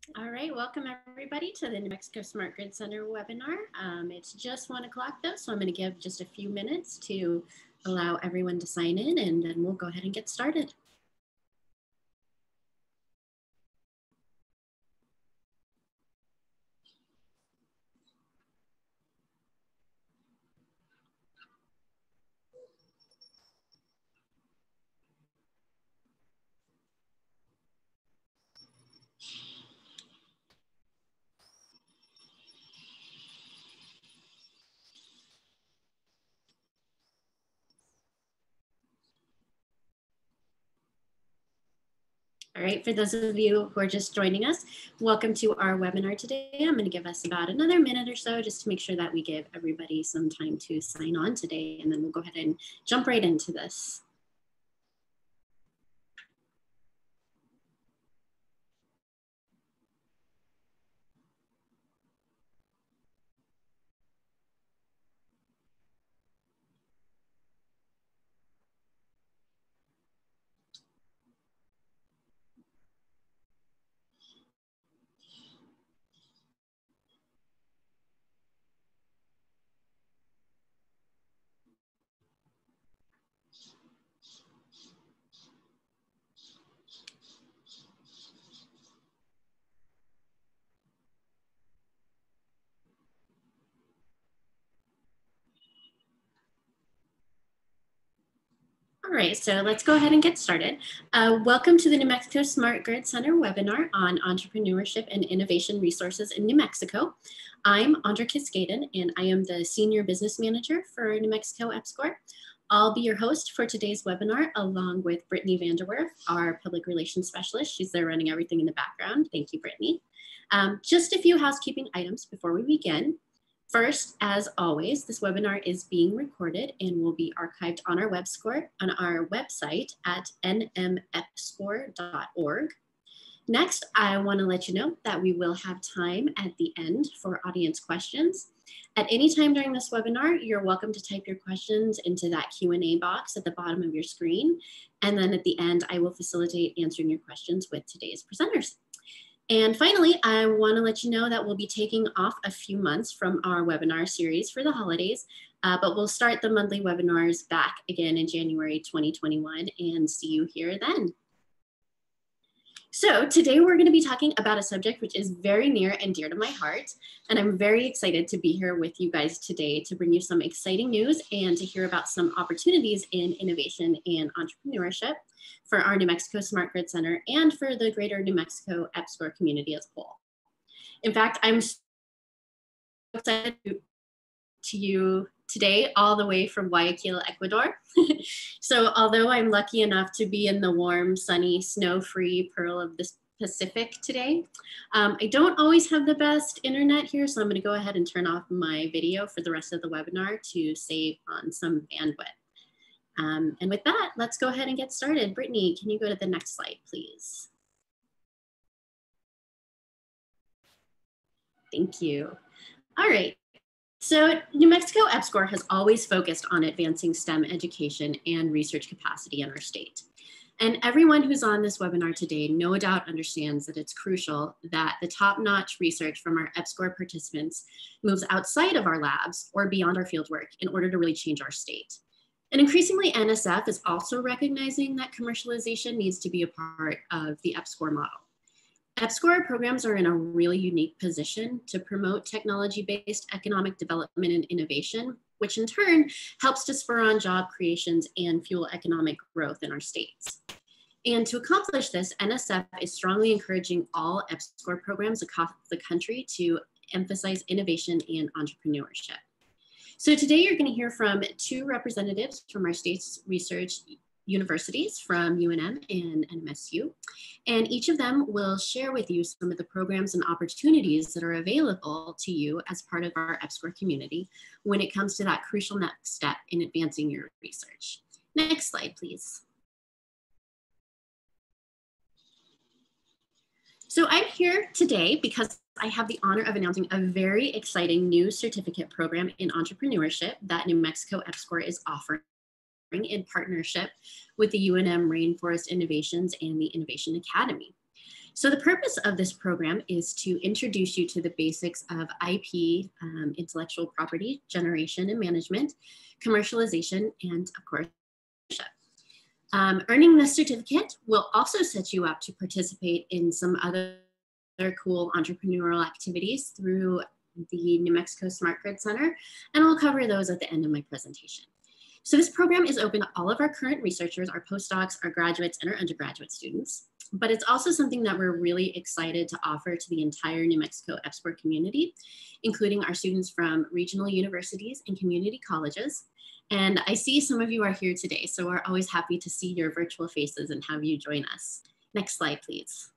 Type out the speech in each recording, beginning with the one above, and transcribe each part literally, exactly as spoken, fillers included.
All right, welcome everybody to the New Mexico Smart Grid Center webinar. Um, it's just one o'clock though, so I'm going to give just a few minutes to allow everyone to sign in, and then we'll go ahead and get started. All right, for those of you who are just joining us, welcome to our webinar today. I'm going to give us about another minute or so just to make sure that we give everybody some time to sign on today, and then we'll go ahead and jump right into this. All right, so let's go ahead and get started. Uh, welcome to the New Mexico Smart Grid Center webinar on entrepreneurship and innovation resources in New Mexico. I'm Andra Cascaden, and I am the Senior Business Manager for New Mexico EPSCoR. I'll be your host for today's webinar, along with Brittany Vanderwerf, our Public Relations Specialist. She's there running everything in the background. Thank you, Brittany. Um, just a few housekeeping items before we begin. First, as always, this webinar is being recorded and will be archived on our WebScore on our website at n m e p s c o r dot org. Next, I want to let you know that we will have time at the end for audience questions. At any time during this webinar, you're welcome to type your questions into that Q and A box at the bottom of your screen. And then at the end, I will facilitate answering your questions with today's presenters. And finally, I want to let you know that we'll be taking off a few months from our webinar series for the holidays, uh, but we'll start the monthly webinars back again in January twenty twenty-one and see you here then. So today we're going to be talking about a subject which is very near and dear to my heart, and I'm very excited to be here with you guys today to bring you some exciting news and to hear about some opportunities in innovation and entrepreneurship for our New Mexico Smart Grid Center and for the greater New Mexico EPSCoR community as a whole. In fact, I'm so excited to you today all the way from Guayaquil, Ecuador. So although I'm lucky enough to be in the warm, sunny, snow-free pearl of the Pacific today, um, I don't always have the best internet here, so I'm going to go ahead and turn off my video for the rest of the webinar to save on some bandwidth. Um, and with that, let's go ahead and get started. Brittany, can you go to the next slide, please? Thank you. All right. So New Mexico EPSCoR has always focused on advancing STEM education and research capacity in our state. And everyone who's on this webinar today no doubt understands that it's crucial that the top-notch research from our EPSCoR participants moves outside of our labs or beyond our fieldwork in order to really change our state. And increasingly, N S F is also recognizing that commercialization needs to be a part of the EPSCoR model. EPSCoR programs are in a really unique position to promote technology-based economic development and innovation, which in turn helps to spur on job creations and fuel economic growth in our states. And to accomplish this, N S F is strongly encouraging all EPSCoR programs across the country to emphasize innovation and entrepreneurship. So today you're going to hear from two representatives from our state's research universities, from U N M and N M S U, and each of them will share with you some of the programs and opportunities that are available to you as part of our EPSCoR community when it comes to that crucial next step in advancing your research. Next slide, please. So I'm here today because I have the honor of announcing a very exciting new certificate program in entrepreneurship that New Mexico EPSCoR is offering in partnership with the U N M Rainforest Innovations and the Innovation Academy. So the purpose of this program is to introduce you to the basics of I P, um, intellectual property, generation and management, commercialization, and of course, um, earning this certificate will also set you up to participate in some other cool entrepreneurial activities through the New Mexico Smart Grid Center, and I'll cover those at the end of my presentation. So this program is open to all of our current researchers, our postdocs, our graduates, and our undergraduate students. But it's also something that we're really excited to offer to the entire New Mexico EPSCoR community, including our students from regional universities and community colleges. And I see some of you are here today, so we're always happy to see your virtual faces and have you join us. Next slide, please.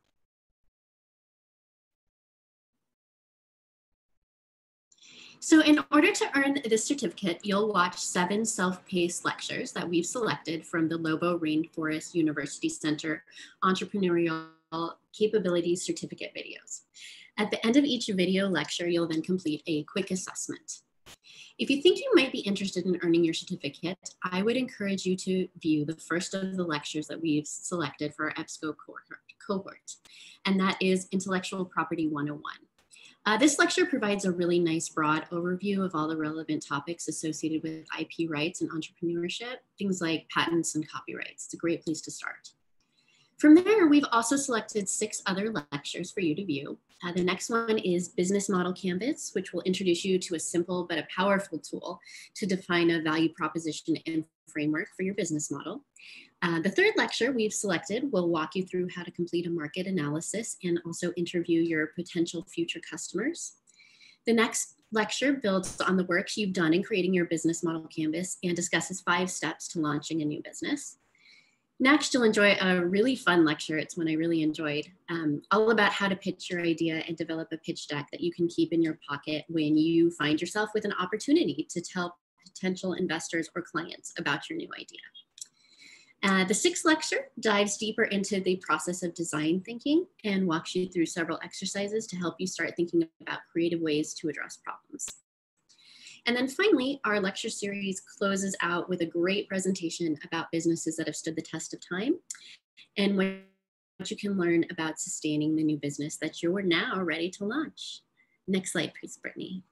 So in order to earn this certificate, you'll watch seven self-paced lectures that we've selected from the Lobo Rainforest University Center Entrepreneurial Capabilities Certificate videos. At the end of each video lecture, you'll then complete a quick assessment. If you think you might be interested in earning your certificate, I would encourage you to view the first of the lectures that we've selected for our EPSCoR cohort, and that is Intellectual Property one oh one. Uh, this lecture provides a really nice broad overview of all the relevant topics associated with I P rights and entrepreneurship, things like patents and copyrights. It's a great place to start. From there, we've also selected six other lectures for you to view. Uh, the next one is Business Model Canvas, which will introduce you to a simple but a powerful tool to define a value proposition and framework for your business model. Uh, the third lecture we've selected will walk you through how to complete a market analysis and also interview your potential future customers. The next lecture builds on the work you've done in creating your business model canvas and discusses five steps to launching a new business. Next, you'll enjoy a really fun lecture. It's one I really enjoyed, um, all about how to pitch your idea and develop a pitch deck that you can keep in your pocket when you find yourself with an opportunity to tell potential investors or clients about your new idea. Uh, the sixth lecture dives deeper into the process of design thinking and walks you through several exercises to help you start thinking about creative ways to address problems. And then finally, our lecture series closes out with a great presentation about businesses that have stood the test of time and what you can learn about sustaining the new business that you're now ready to launch. Next slide, please, Brittany.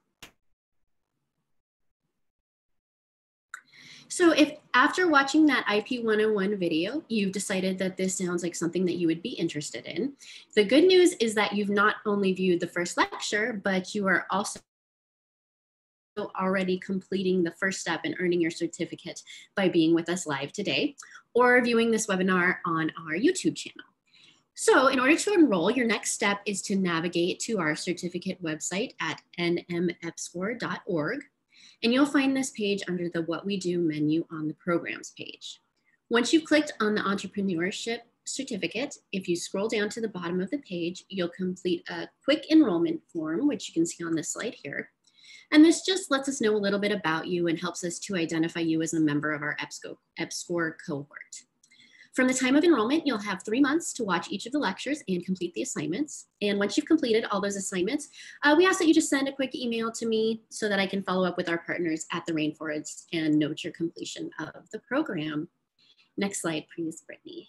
So if after watching that I P one oh one video, you've decided that this sounds like something that you would be interested in, the good news is that you've not only viewed the first lecture, but you are also already completing the first step in earning your certificate by being with us live today or viewing this webinar on our YouTube channel. So in order to enroll, your next step is to navigate to our certificate website at N M E P S C O R dot org. And you'll find this page under the What We Do menu on the Programs page. Once you've clicked on the Entrepreneurship certificate, if you scroll down to the bottom of the page, you'll complete a quick enrollment form, which you can see on this slide here. And this just lets us know a little bit about you and helps us to identify you as a member of our EPSCoR cohort. From the time of enrollment, you'll have three months to watch each of the lectures and complete the assignments. And once you've completed all those assignments, uh, we ask that you just send a quick email to me so that I can follow up with our partners at the Rainforest and note your completion of the program. Next slide, please, Brittany.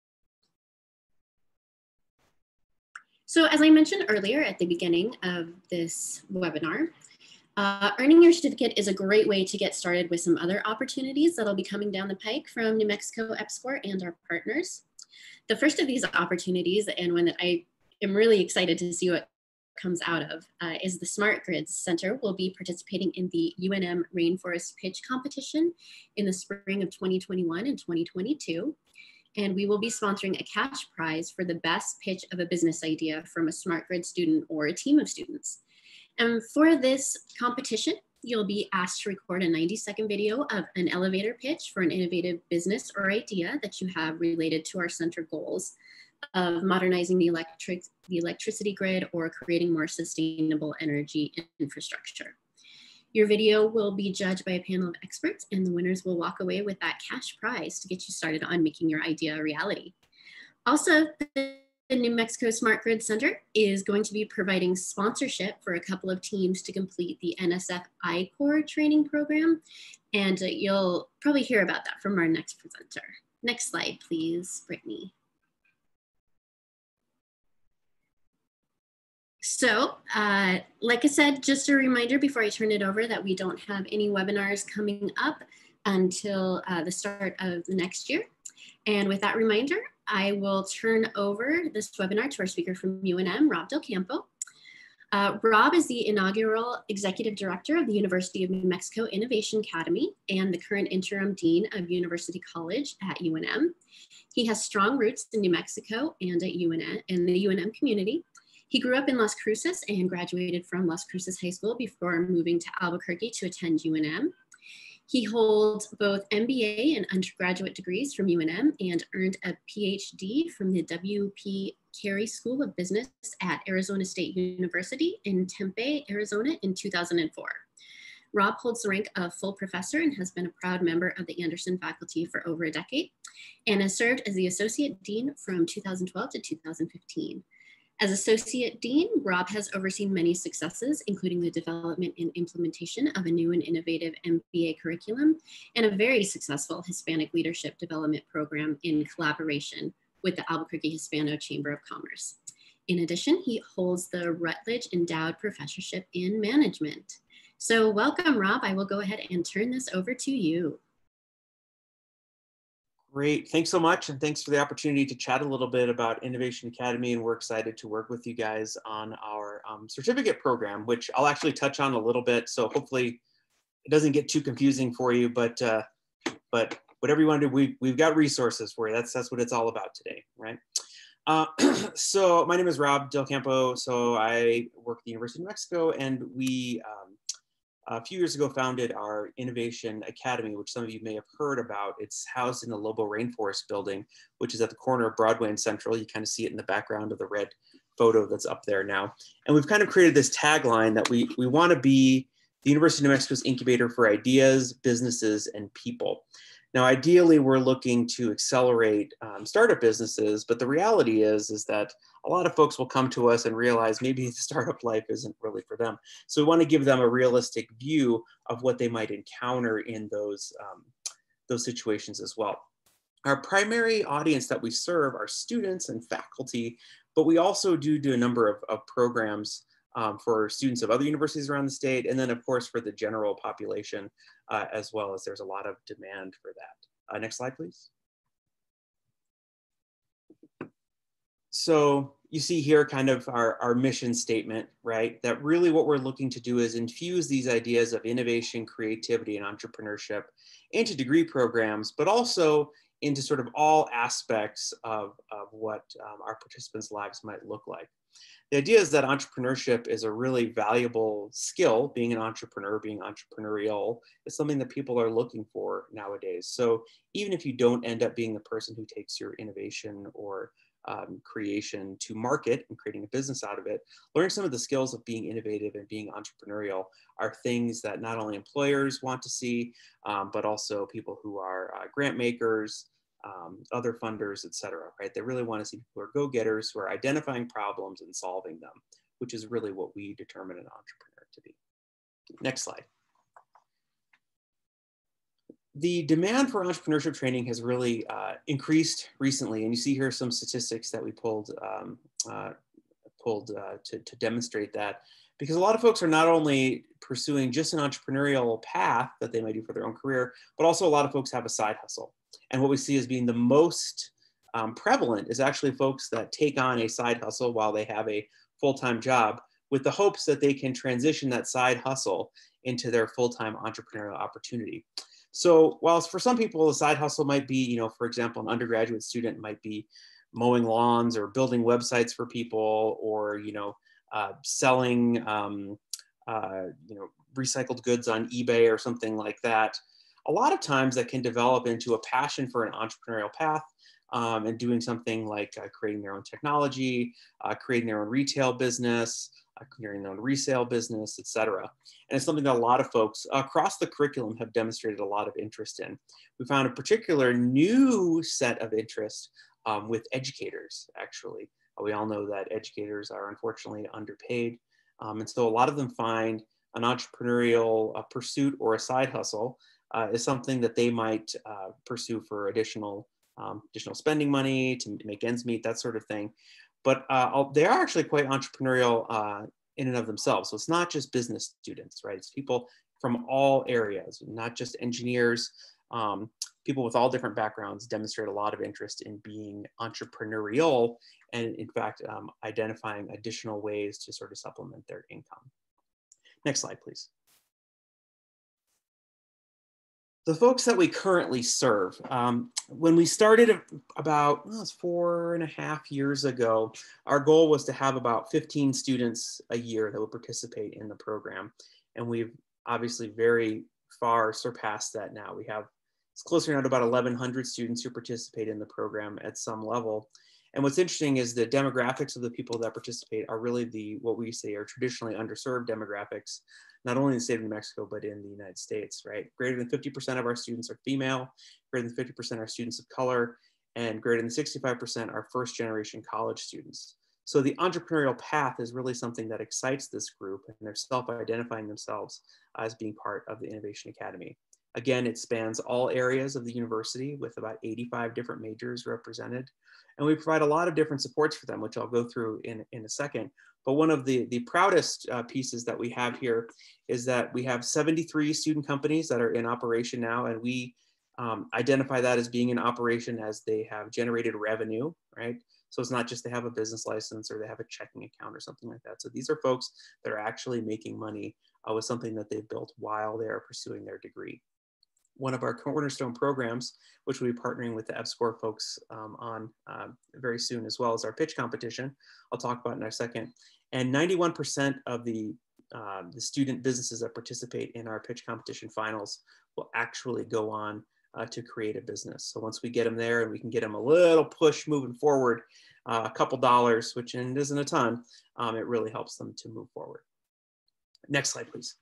So as I mentioned earlier at the beginning of this webinar, Uh, earning your certificate is a great way to get started with some other opportunities that'll be coming down the pike from New Mexico EPSCoR and our partners. The first of these opportunities, and one that I am really excited to see what comes out of, uh, is the Smart Grid Center will be participating in the U N M Rainforest Pitch Competition in the spring of twenty twenty-one and twenty twenty-two. And we will be sponsoring a cash prize for the best pitch of a business idea from a Smart Grid student or a team of students. And for this competition, you'll be asked to record a ninety second video of an elevator pitch for an innovative business or idea that you have related to our center goals of modernizing the, electric, the electricity grid or creating more sustainable energy infrastructure. Your video will be judged by a panel of experts, and the winners will walk away with that cash prize to get you started on making your idea a reality. Also, the New Mexico Smart Grid Center is going to be providing sponsorship for a couple of teams to complete the N S F I COR training program. And uh, you'll probably hear about that from our next presenter. Next slide, please, Brittany. So, uh, like I said, just a reminder before I turn it over that we don't have any webinars coming up until uh, the start of the next year. And with that reminder, I will turn over this webinar to our speaker from U N M, Rob DelCampo. Uh, Rob is the inaugural Executive Director of the University of New Mexico Innovation Academy and the current Interim Dean of University College at U N M. He has strong roots in New Mexico and at U N M, in the U N M community. He grew up in Las Cruces and graduated from Las Cruces High School before moving to Albuquerque to attend U N M. He holds both M B A and undergraduate degrees from U N M and earned a P H D from the W P Carey School of Business at Arizona State University in Tempe, Arizona in two thousand four. Rob holds the rank of full professor and has been a proud member of the Anderson faculty for over a decade and has served as the Associate Dean from two thousand twelve to two thousand fifteen. As Associate Dean, Rob has overseen many successes, including the development and implementation of a new and innovative M B A curriculum and a very successful Hispanic Leadership Development Program in collaboration with the Albuquerque Hispano Chamber of Commerce. In addition, he holds the Rutledge Endowed Professorship in Management. So welcome, Rob. I will go ahead and turn this over to you. Great, thanks so much, and thanks for the opportunity to chat a little bit about Innovation Academy, and we're excited to work with you guys on our um, certificate program, which I'll actually touch on a little bit, so hopefully it doesn't get too confusing for you, but uh, but whatever you want to do, we, we've got resources for you. That's, that's what it's all about today, right? Uh, so my name is Rob DelCampo, so I work at the University of New Mexico, and we um, a few years ago founded our Innovation Academy, which some of you may have heard about. It's housed in the Lobo Rainforest building, which is at the corner of Broadway and Central. You kind of see it in the background of the red photo that's up there now. And we've kind of created this tagline that we, we want to be the University of New Mexico's incubator for ideas, businesses, and people. Now, ideally, we're looking to accelerate um, startup businesses, but the reality is, is that a lot of folks will come to us and realize maybe the startup life isn't really for them. So we want to give them a realistic view of what they might encounter in those, um, those situations as well. Our primary audience that we serve are students and faculty, but we also do do a number of, of programs Um, for students of other universities around the state, and then of course for the general population, uh, as well as there's a lot of demand for that. Uh, next slide, please. So you see here kind of our, our mission statement, right? That really what we're looking to do is infuse these ideas of innovation, creativity, and entrepreneurship into degree programs, but also into sort of all aspects of, of what um, our participants' lives might look like. The idea is that entrepreneurship is a really valuable skill. Being an entrepreneur, being entrepreneurial, is something that people are looking for nowadays. So even if you don't end up being the person who takes your innovation or um, creation to market and creating a business out of it, learning some of the skills of being innovative and being entrepreneurial are things that not only employers want to see, um, but also people who are uh, grant makers, Um, other funders, et cetera, right? They really want to see people who are go-getters, who are identifying problems and solving them, which is really what we determine an entrepreneur to be. Next slide. The demand for entrepreneurship training has really uh, increased recently, and you see here some statistics that we pulled, um, uh, pulled uh, to, to demonstrate that, because a lot of folks are not only pursuing just an entrepreneurial path that they might do for their own career, but also a lot of folks have a side hustle. And what we see as being the most um, prevalent is actually folks that take on a side hustle while they have a full-time job with the hopes that they can transition that side hustle into their full-time entrepreneurial opportunity. So whilst for some people, a side hustle might be, you know, for example, an undergraduate student might be mowing lawns or building websites for people, or, you know, uh, selling, um, uh, you know, recycled goods on eBay or something like that. A lot of times that can develop into a passion for an entrepreneurial path, um, and doing something like uh, creating their own technology, uh, creating their own retail business, uh, creating their own resale business, et cetera. And it's something that a lot of folks across the curriculum have demonstrated a lot of interest in. We found a particular new set of interest um, with educators, actually. We all know that educators are unfortunately underpaid. Um, and so a lot of them find an entrepreneurial uh, pursuit or a side hustle uh, is something that they might uh, pursue for additional, um, additional spending money to make ends meet, that sort of thing. but uh, they are actually quite entrepreneurial uh, in and of themselves. So it's not just business students, right? It's people from all areas, not just engineers. Um, people with all different backgrounds demonstrate a lot of interest in being entrepreneurial and, in fact, um, identifying additional ways to sort of supplement their income. Next slide, please. The folks that we currently serve, um, when we started about well, it was four and a half years ago, our goal was to have about fifteen students a year that would participate in the program. And we've obviously very far surpassed that now. We have, it's closer now to about eleven hundred students who participate in the program at some level. And what's interesting is the demographics of the people that participate are really the, what we say are traditionally underserved demographics, not only in the state of New Mexico, but in the United States, right? Greater than fifty percent of our students are female, greater than fifty percent are students of color, and greater than sixty-five percent are first generation college students. So the entrepreneurial path is really something that excites this group, and they're self-identifying themselves as being part of the Innovation Academy. Again, it spans all areas of the university with about eighty-five different majors represented. And we provide a lot of different supports for them, which I'll go through in, in a second. But one of the, the proudest uh, pieces that we have here is that we have seventy-three student companies that are in operation now, and we um, identify that as being in operation as they have generated revenue, right? So it's not just they have a business license or they have a checking account or something like that. So these are folks that are actually making money uh, with something that they've built while they are pursuing their degree. One of our cornerstone programs, which we'll be partnering with the EPSCoR folks um, on uh, very soon, as well as our pitch competition, I'll talk about in a second. And ninety-one percent of the, uh, the student businesses that participate in our pitch competition finals will actually go on uh, to create a business. So once we get them there and we can get them a little push moving forward, uh, a couple dollars, which isn't a ton, um, it really helps them to move forward. Next slide, please.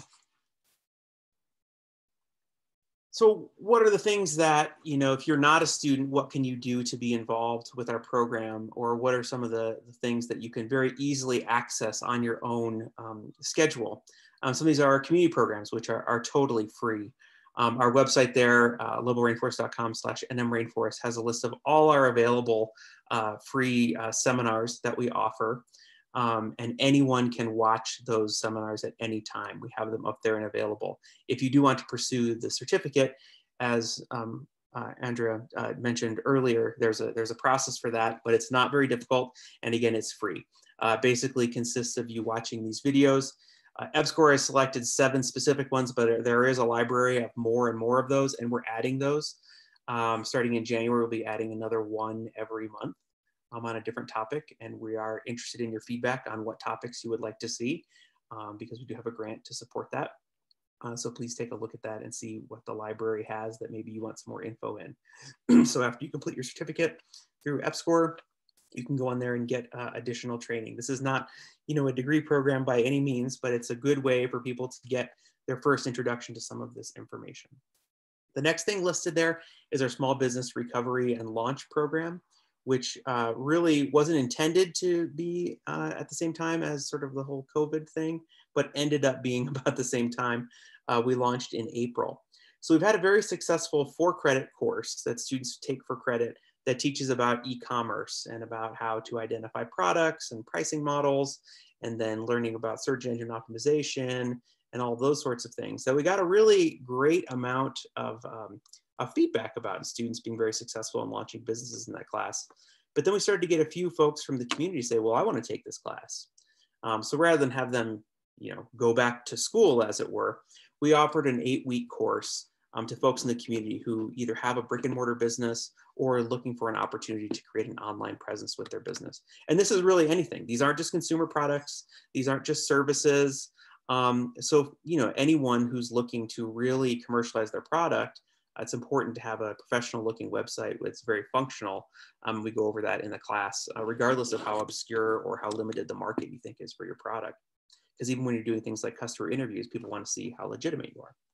So what are the things that, you know, if you're not a student, what can you do to be involved with our program? Or what are some of the, the things that you can very easily access on your own um, schedule? Um, some of these are our community programs, which are, are totally free. Um, our website there, uh, global rainforest dot com slash N M rainforest, has a list of all our available uh, free uh, seminars that we offer. Um, and anyone can watch those seminars at any time. We have them up there and available. If you do want to pursue the certificate, as um, uh, Andrea uh, mentioned earlier, there's a, there's a process for that, but it's not very difficult. And again, it's free. Uh, basically consists of you watching these videos. Uh, EPSCoR has selected seven specific ones, but there is a library of more and more of those, and we're adding those. Um, starting in January, we'll be adding another one every month. Um, on a different topic, and we are interested in your feedback on what topics you would like to see, um, because we do have a grant to support that. Uh, so please take a look at that and see what the library has that maybe you want some more info in. So after you complete your certificate through EPSCoR, you can go on there and get uh, additional training. This is not, you know, a degree program by any means, but it's a good way for people to get their first introduction to some of this information. The next thing listed there is our Small Business Recovery and Launch Program, which uh, really wasn't intended to be uh, at the same time as sort of the whole COVID thing, but ended up being about the same time. Uh, we launched in April. So we've had a very successful four credit course that students take for credit that teaches about e-commerce and about how to identify products and pricing models, and then learning about search engine optimization and all those sorts of things. So we got a really great amount of um, of feedback about students being very successful in launching businesses in that class. But then we started to get a few folks from the community say, well, I want to take this class. Um, so rather than have them, you know, go back to school, as it were, we offered an eight week course um, to folks in the community who either have a brick and mortar business or are looking for an opportunity to create an online presence with their business. And this is really anything. These aren't just consumer products. These aren't just services. Um, so, you know, anyone who's looking to really commercialize their product, it's important to have a professional looking website that's very functional. Um, we go over that in the class, uh, regardless of how obscure or how limited the market you think is for your product. Because even when you're doing things like customer interviews, people want to see how legitimate you are.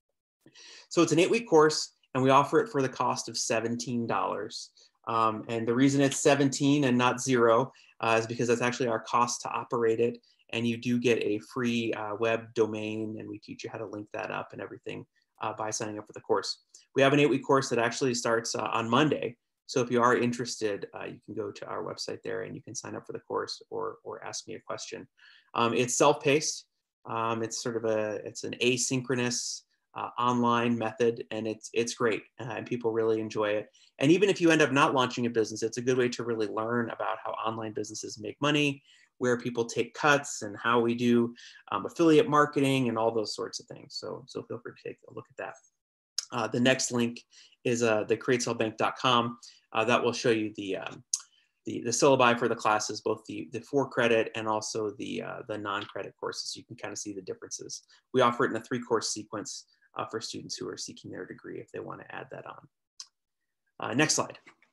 So it's an eight week course, and we offer it for the cost of seventeen dollars. Um, and the reason it's seventeen and not zero uh, is because that's actually our cost to operate it. And you do get a free uh, web domain, and we teach you how to link that up and everything uh, by signing up for the course. We have an eight week course that actually starts uh, on Monday. So if you are interested, uh, you can go to our website there and you can sign up for the course or, or ask me a question. Um, it's self-paced. Um, it's sort of a, it's an asynchronous uh, online method, and it's, it's great, uh, and people really enjoy it. And even if you end up not launching a business, it's a good way to really learn about how online businesses make money, where people take cuts, and how we do um, affiliate marketing and all those sorts of things. So, so feel free to take a look at that. Uh, the next link is uh, the create sell bank dot com. Uh, that will show you the, um, the, the syllabi for the classes, both the, the for credit and also the, uh, the non-credit courses. You can kind of see the differences. We offer it in a three course sequence uh, for students who are seeking their degree if they want to add that on. Uh, next slide.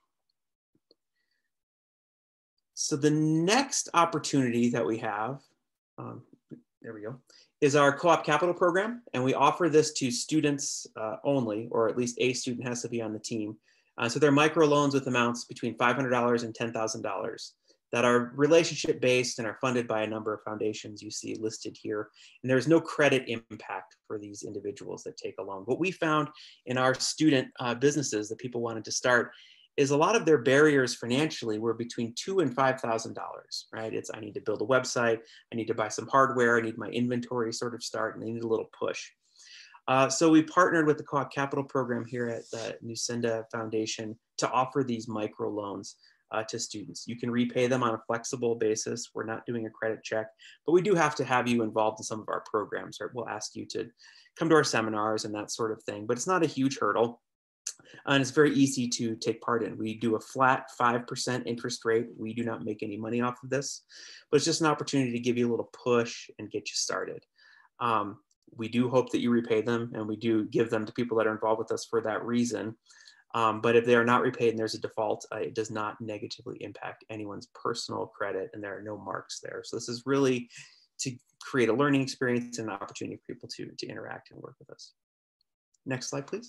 So the next opportunity that we have, um, there we go, is our co-op capital program. And we offer this to students uh, only, or at least a student has to be on the team. Uh, so they're micro loans with amounts between five hundred dollars and ten thousand dollars that are relationship based and are funded by a number of foundations you see listed here. And there's no credit impact for these individuals that take a loan. What we found in our student uh, businesses that people wanted to start is a lot of their barriers financially were between two and five thousand dollars, right? It's, I need to build a website, I need to buy some hardware, I need my inventory sort of start, and they need a little push. Uh, so we partnered with the Co-op Capital Program here at the Newsenda Foundation to offer these micro loans uh, to students. You can repay them on a flexible basis. We're not doing a credit check, but we do have to have you involved in some of our programs, or we'll ask you to come to our seminars and that sort of thing, but it's not a huge hurdle. And it's very easy to take part in. We do a flat five percent interest rate. We do not make any money off of this, but it's just an opportunity to give you a little push and get you started. Um, we do hope that you repay them, and we do give them to people that are involved with us for that reason. Um, but if they are not repaid and there's a default, uh, it does not negatively impact anyone's personal credit, and there are no marks there. So this is really to create a learning experience and an opportunity for people to, to interact and work with us. Next slide, please.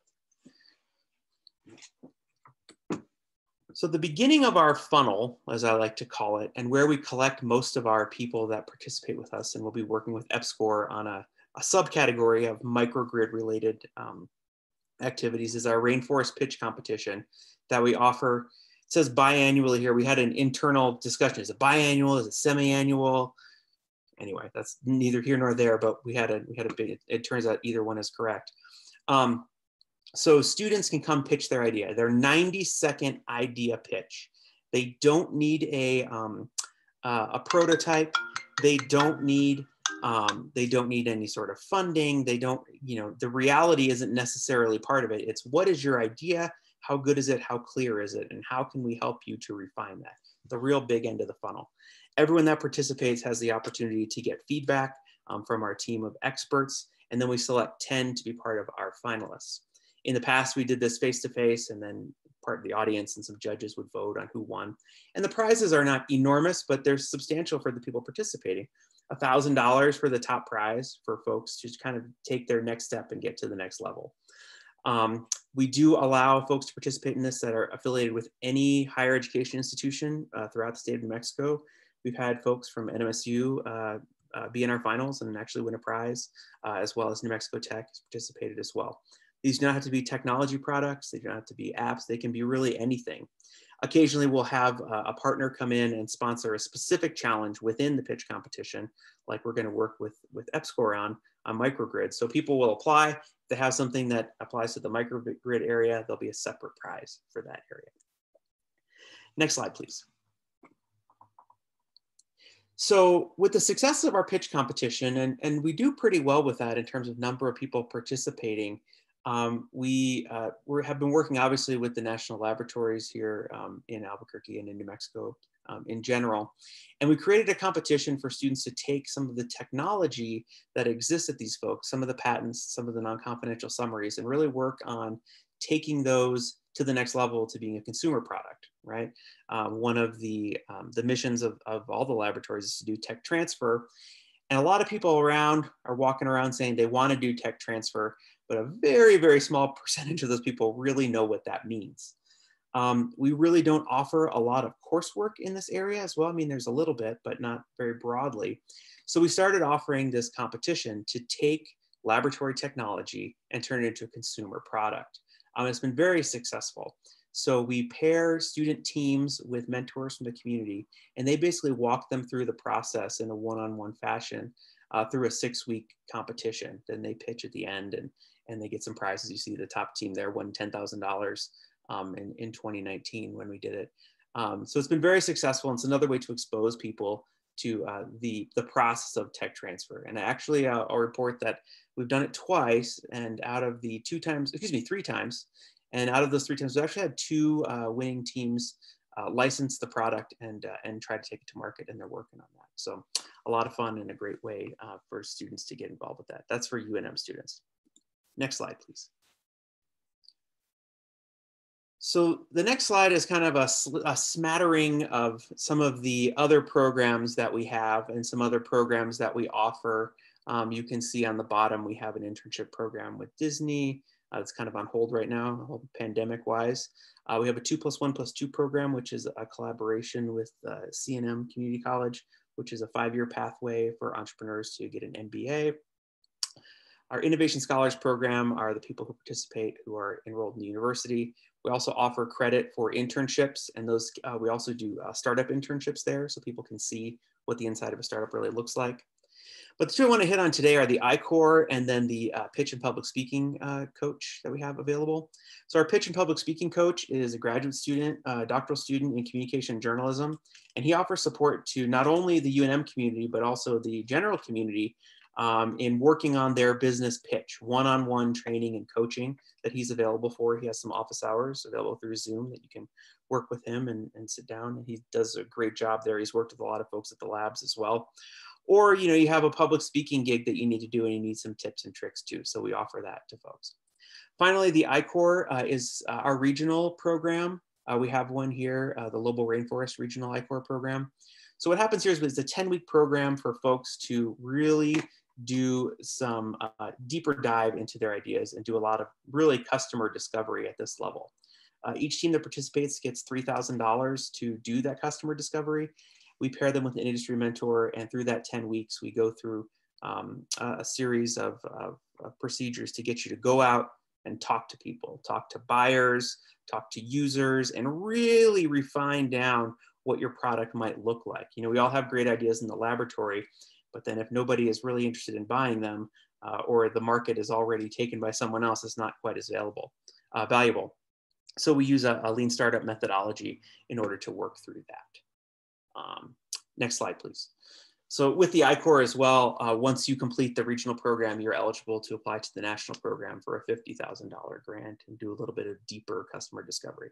So the beginning of our funnel, as I like to call it, and where we collect most of our people that participate with us, and we'll be working with EPSCoR on a, a subcategory of microgrid related um, activities, is our rainforest pitch competition that we offer. It says biannually here. We had an internal discussion. Is it biannual? Is it semi-annual? Anyway, that's neither here nor there, but we had a, we had a big, it, it turns out either one is correct. Um, So students can come pitch their idea, their ninety second idea pitch. They don't need a, um, uh, a prototype. They don't need, um, they don't need any sort of funding. They don't, you know, the reality isn't necessarily part of it. It's what is your idea? How good is it? How clear is it? And how can we help you to refine that? The real big end of the funnel. Everyone that participates has the opportunity to get feedback um, from our team of experts. And then we select ten to be part of our finalists. In the past, we did this face-to-face, and then part of the audience and some judges would vote on who won. And the prizes are not enormous, but they're substantial for the people participating. one thousand dollars for the top prize for folks to kind of take their next step and get to the next level. Um, we do allow folks to participate in this that are affiliated with any higher education institution uh, throughout the state of New Mexico. We've had folks from N M S U uh, uh, be in our finals and actually win a prize, uh, as well as New Mexico Tech has participated as well. These do not have to be technology products. They don't have to be apps. They can be really anything. Occasionally, we'll have a partner come in and sponsor a specific challenge within the pitch competition, like we're going to work with, with EPSCoR on, on microgrid. So people will apply. If they have something that applies to the microgrid area, there'll be a separate prize for that area. Next slide, please. So with the success of our pitch competition, and, and we do pretty well with that in terms of number of people participating, Um, we uh, we have been working obviously with the national laboratories here um, in Albuquerque and in New Mexico um, in general. And we created a competition for students to take some of the technology that exists at these folks, some of the patents, some of the non-confidential summaries, and really work on taking those to the next level to being a consumer product, right? Um, one of the, um, the missions of, of all the laboratories is to do tech transfer. And a lot of people around are walking around saying they want to do tech transfer, but a very, very small percentage of those people really know what that means. Um, we really don't offer a lot of coursework in this area as well. I mean, there's a little bit, but not very broadly. So we started offering this competition to take laboratory technology and turn it into a consumer product. Um, it's been very successful. So we pair student teams with mentors from the community, and they basically walk them through the process in a one-on-one fashion uh, through a six-week competition. Then they pitch at the end, and, and they get some prizes. You see the top team there won ten thousand dollars um, in, in twenty nineteen when we did it. Um, so it's been very successful, and it's another way to expose people to uh, the, the process of tech transfer. And actually, uh, I'll report that we've done it twice, and out of the two times, excuse me, three times, and out of those three times, we actually had two uh, winning teams uh, license the product and, uh, and try to take it to market, and they're working on that. So a lot of fun and a great way uh, for students to get involved with that. That's for U N M students. Next slide, please. So the next slide is kind of a, a smattering of some of the other programs that we have and some other programs that we offer. Um, you can see on the bottom, we have an internship program with Disney. Uh, it's kind of on hold right now, pandemic wise. Uh, we have a two plus one plus two program, which is a collaboration with uh, C N M Community College, which is a five-year pathway for entrepreneurs to get an M B A. Our Innovation Scholars program are the people who participate who are enrolled in the university. We also offer credit for internships, and those uh, we also do uh, startup internships there, so people can see what the inside of a startup really looks like. But the two I want to hit on today are the I COR and then the uh, pitch and public speaking uh, coach that we have available. So our pitch and public speaking coach is a graduate student, uh, doctoral student in communication and journalism, and he offers support to not only the U N M community, but also the general community um, in working on their business pitch, one-on-one training and coaching that he's available for. He has some office hours available through Zoom that you can work with him and, and sit down. And he does a great job there. He's worked with a lot of folks at the labs as well. Or, you know, you have a public speaking gig that you need to do and you need some tips and tricks too. So we offer that to folks. Finally, the I COR uh, is uh, our regional program. Uh, we have one here, uh, the Lobo Rainforest Regional I COR program. So what happens here is it's a ten week program for folks to really do some uh, deeper dive into their ideas and do a lot of really customer discovery at this level. Uh, each team that participates gets three thousand dollars to do that customer discovery. We pair them with an industry mentor, and through that ten weeks, we go through um, a series of, of, of procedures to get you to go out and talk to people, talk to buyers, talk to users, and really refine down what your product might look like. You know, we all have great ideas in the laboratory, but then if nobody is really interested in buying them, uh, or the market is already taken by someone else, it's not quite as valuable. Uh, valuable. So we use a, a lean startup methodology in order to work through that. Um, next slide, please. So with the I COR as well, uh, once you complete the regional program, you're eligible to apply to the national program for a fifty thousand dollar grant and do a little bit of deeper customer discovery.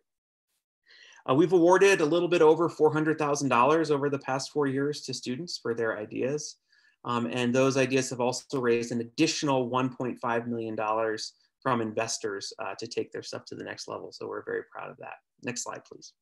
Uh, we've awarded a little bit over four hundred thousand dollars over the past four years to students for their ideas. Um, and those ideas have also raised an additional one point five million dollars from investors uh, to take their stuff to the next level. So we're very proud of that. Next slide, please.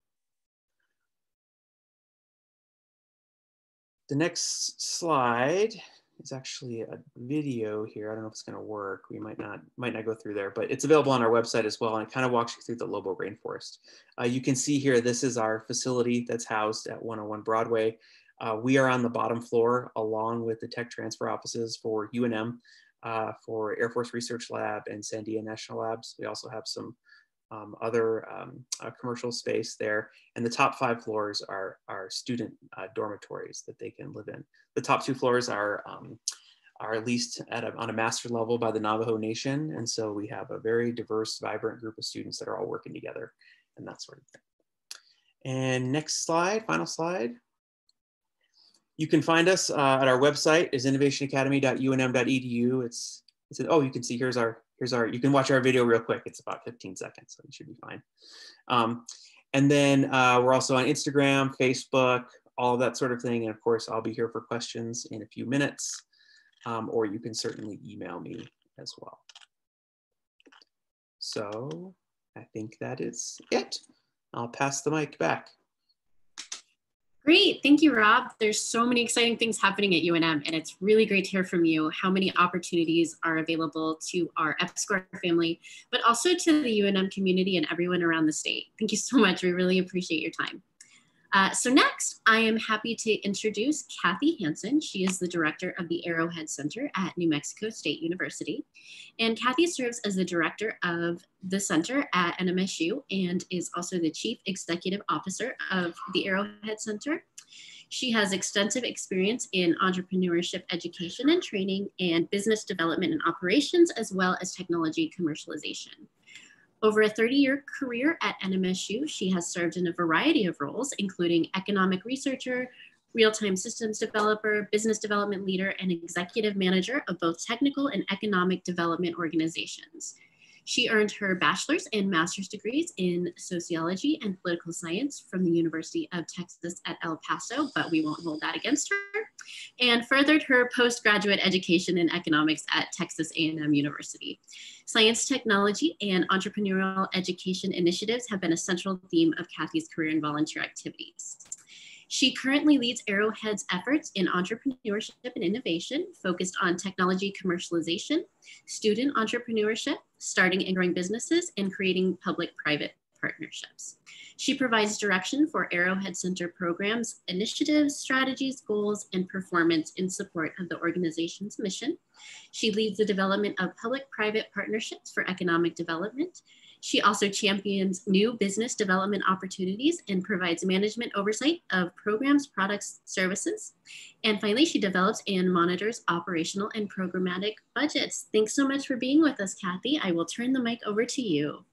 The next slide is actually a video here. I don't know if it's going to work. We might not might not go through there, but it's available on our website as well, and it kind of walks you through the Lobo Rainforest. Uh, you can see here, this is our facility that's housed at one oh one Broadway. Uh, we are on the bottom floor along with the tech transfer offices for U N M, uh, for Air Force Research Lab and Sandia National Labs. We also have some um, other um, uh, commercial space there. And the top five floors are, are student uh, dormitories that they can live in. The top two floors are, um, are leased at a, on a master level by the Navajo Nation. And so we have a very diverse, vibrant group of students that are all working together and that sort of thing. And next slide, final slide. You can find us uh, at our website is innovation academy dot U N M dot E D U. It's, it's an, oh, you can see here's our, here's our, you can watch our video real quick. It's about fifteen seconds, so it should be fine. Um, and then uh, we're also on Instagram, Facebook, all of that sort of thing. And of course, I'll be here for questions in a few minutes, um, or you can certainly email me as well. So I think that is it. I'll pass the mic back. Great, thank you, Rob. There's so many exciting things happening at U N M, and it's really great to hear from you how many opportunities are available to our EPSCoR family, but also to the U N M community and everyone around the state. Thank you so much. We really appreciate your time. Uh, so next, I am happy to introduce Kathy Hansen. She is the director of the Arrowhead Center at New Mexico State University. And Kathy serves as the director of the center at N M S U and is also the chief executive officer of the Arrowhead Center. She has extensive experience in entrepreneurship education and training and business development and operations, as well as technology commercialization. Over a thirty-year career at N M S U, she has served in a variety of roles, including economic researcher, real-time systems developer, business development leader, and executive manager of both technical and economic development organizations. She earned her bachelor's and master's degrees in sociology and political science from the University of Texas at El Paso, but we won't hold that against her, and furthered her postgraduate education in economics at Texas A and M University. Science, technology, and entrepreneurial education initiatives have been a central theme of Kathy's career and volunteer activities. She currently leads Arrowhead's efforts in entrepreneurship and innovation, focused on technology commercialization, student entrepreneurship, starting and growing businesses, and creating public-private partnerships. She provides direction for Arrowhead Center programs, initiatives, strategies, goals, and performance in support of the organization's mission. She leads the development of public-private partnerships for economic development. She also champions new business development opportunities and provides management oversight of programs, products, services. And finally, she develops and monitors operational and programmatic budgets. Thanks so much for being with us, Kathy. I will turn the mic over to you.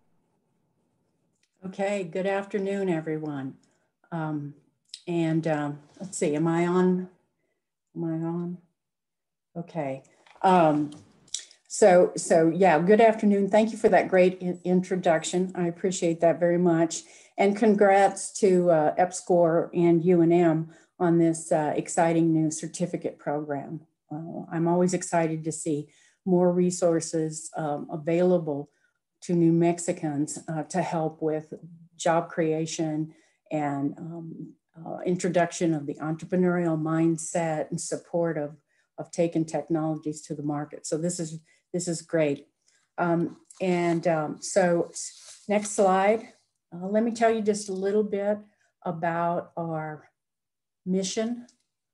Okay, good afternoon, everyone. Um, and um, let's see, am I on? Am I on? Okay. Um, So, so yeah, good afternoon. Thank you for that great in introduction. I appreciate that very much. And congrats to uh, EPSCoR and U N M on this uh, exciting new certificate program. Uh, I'm always excited to see more resources um, available to New Mexicans uh, to help with job creation and um, uh, introduction of the entrepreneurial mindset and support of, of taking technologies to the market. So this is This is great. Um, and um, so next slide, uh, let me tell you just a little bit about our mission.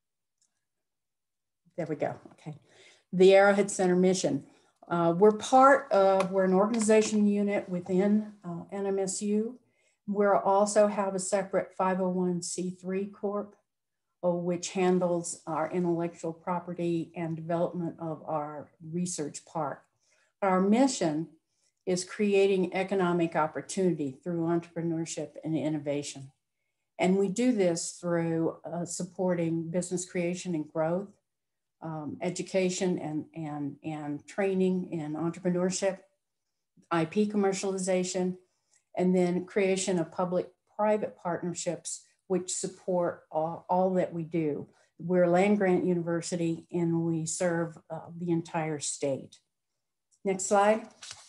There we go, okay. The Arrowhead Center mission. Uh, we're part of, we're an organization unit within uh, N M S U. We also have a separate five oh one c three corp, which handles our intellectual property and development of our research part. Our mission is creating economic opportunity through entrepreneurship and innovation. And we do this through uh, supporting business creation and growth, um, education and, and, and training in entrepreneurship, I P commercialization, and then creation of public-private partnerships which support all, all that we do. We're a land-grant university and we serve uh, the entire state. Next slide.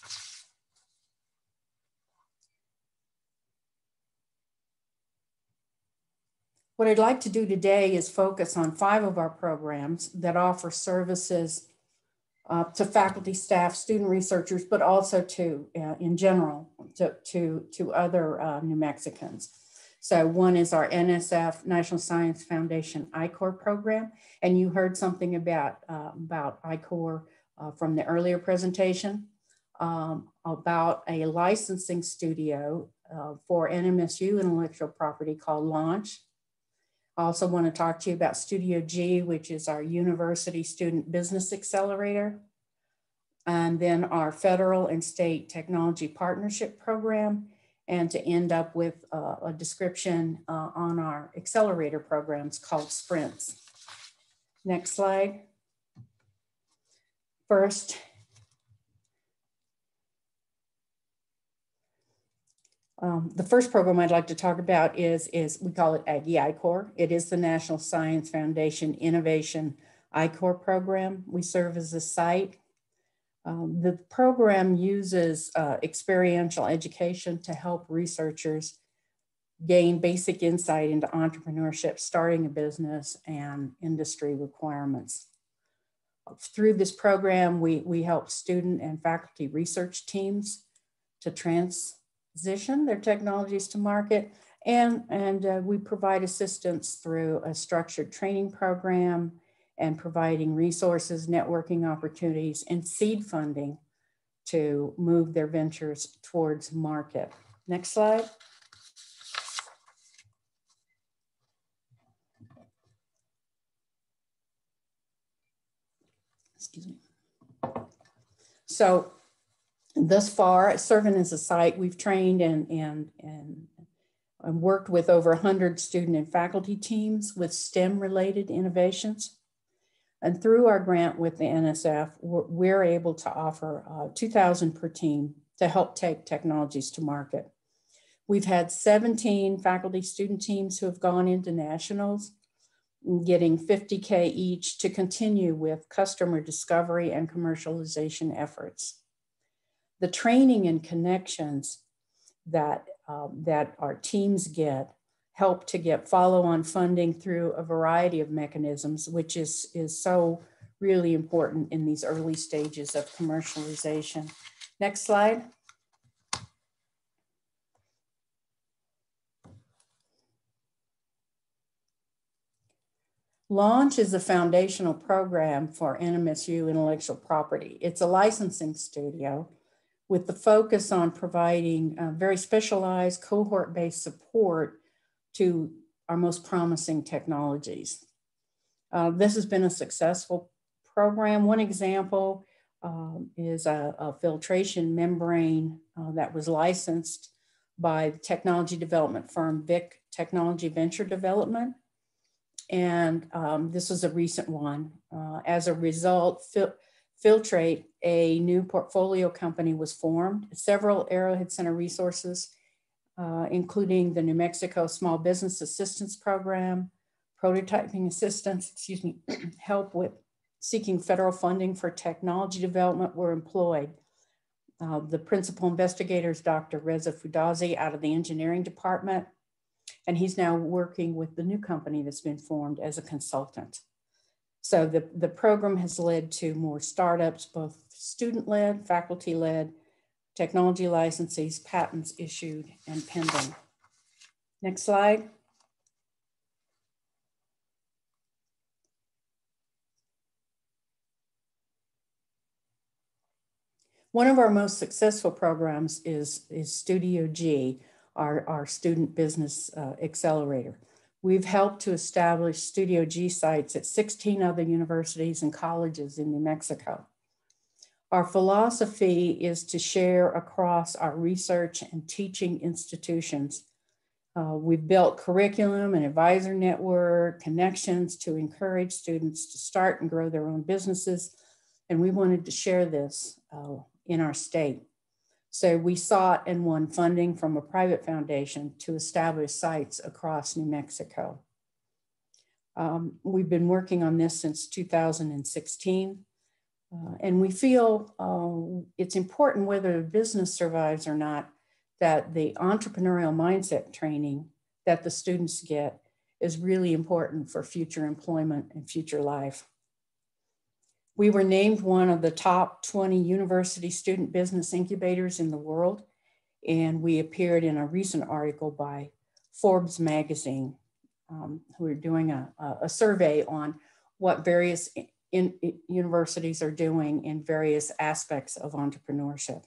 What I'd like to do today is focus on five of our programs that offer services uh, to faculty, staff, student researchers, but also to, uh, in general, to, to, to other uh, New Mexicans. So one is our N S F, National Science Foundation I COR program. And you heard something about, uh, about I COR uh, from the earlier presentation, um, about a licensing studio uh, for N M S U intellectual property called Launch. I also want to talk to you about Studio G, which is our University Student Business Accelerator. And then our federal and state technology partnership program. And to end up with uh, a description uh, on our accelerator programs called Sprints. Next slide. First, um, the first program I'd like to talk about is, is we call it Aggie I COR. It is the National Science Foundation Innovation I COR program. We serve as a site. Um, the program uses uh, experiential education to help researchers gain basic insight into entrepreneurship, starting a business, and industry requirements. Through this program, we, we help student and faculty research teams to transition their technologies to market And, and uh, we provide assistance through a structured training program and providing resources, networking opportunities, and seed funding to move their ventures towards market. Next slide. Excuse me. So thus far, serving as a site, we've trained and, and, and worked with over one hundred student and faculty teams with STEM-related innovations. And through our grant with the N S F, we're, we're able to offer uh, two thousand dollars per team to help take technologies to market. We've had seventeen faculty student teams who have gone into nationals, getting fifty K each to continue with customer discovery and commercialization efforts. The training and connections that, um, that our teams get help to get follow-on funding through a variety of mechanisms, which is, is so really important in these early stages of commercialization. Next slide. Launch is a foundational program for N M S U intellectual property. It's a licensing studio with the focus on providing uh, very specialized cohort-based support to our most promising technologies. Uh, this has been a successful program. One example um, is a, a filtration membrane uh, that was licensed by the technology development firm Vic Technology Venture Development. And um, this was a recent one. Uh, as a result, fil Filtrate, a new portfolio company, was formed. Several Arrowhead Center resources, uh, including the New Mexico Small Business Assistance Program, prototyping assistance, excuse me, help with seeking federal funding for technology development were employed. Uh, the principal investigator is Doctor Reza Fudazi out of the engineering department, and he's now working with the new company that's been formed as a consultant. So the, the program has led to more startups, both student-led, faculty-led, technology licensees, patents issued, and pending. Next slide. One of our most successful programs is, is Studio G, our, our student business uh, accelerator. We've helped to establish Studio G sites at sixteen other universities and colleges in New Mexico. Our philosophy is to share across our research and teaching institutions. Uh, we've built curriculum and advisor network connections to encourage students to start and grow their own businesses. And we wanted to share this uh, in our state. So we sought and won funding from a private foundation to establish sites across New Mexico. Um, we've been working on this since two thousand sixteen. Uh, and we feel uh, it's important whether the business survives or not, that the entrepreneurial mindset training that the students get is really important for future employment and future life. We were named one of the top twenty university student business incubators in the world, and we appeared in a recent article by Forbes magazine, um, who are doing a, a survey on what various in, in universities are doing in various aspects of entrepreneurship.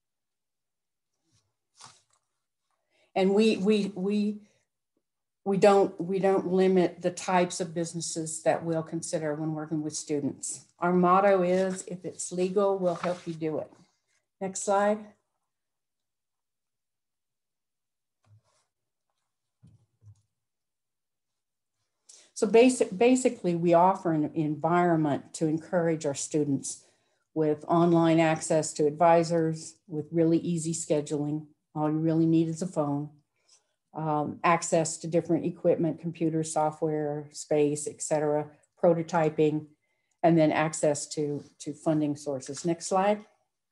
And we, we, we, we, don't, we don't limit the types of businesses that we'll consider when working with students. Our motto is, if it's legal, we'll help you do it. Next slide. So basic, basically, we offer an environment to encourage our students with online access to advisors, with really easy scheduling. All you really need is a phone, um, access to different equipment, computer, software, space, et cetera, prototyping, and then access to, to funding sources. Next slide.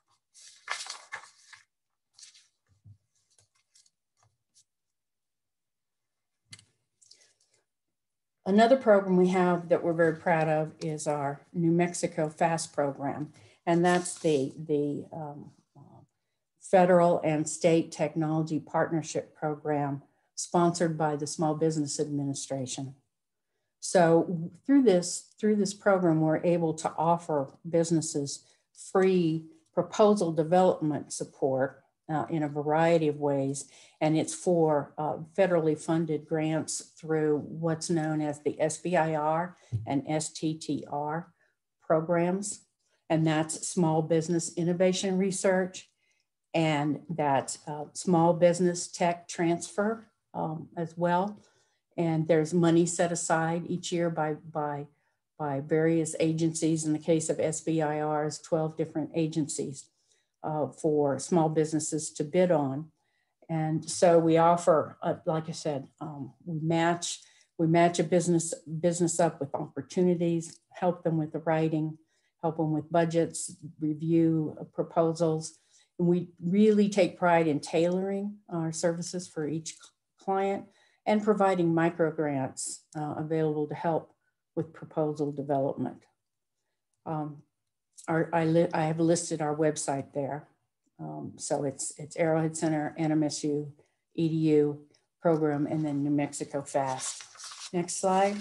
Another program we have that we're very proud of is our New Mexico FAST program. And that's the, the um, federal and state technology partnership program sponsored by the Small Business Administration. So through this, through this program, we're able to offer businesses free proposal development support uh, in a variety of ways. And it's for uh, federally funded grants through what's known as the S B I R and S T T R programs. And that's Small Business Innovation Research, and that's uh, Small Business Tech Transfer um, as well. And there's money set aside each year by, by, by various agencies. In the case of S B I R's, twelve different agencies uh, for small businesses to bid on. And so we offer, uh, like I said, um, we match we match a business business up with opportunities, help them with the writing, help them with budgets, review proposals. And we really take pride in tailoring our services for each client and providing micro grants uh, available to help with proposal development. Um, our, I, li I have listed our website there. Um, so it's, it's Arrowhead Center, N M S U, E D U program, and then New Mexico FAST. Next slide.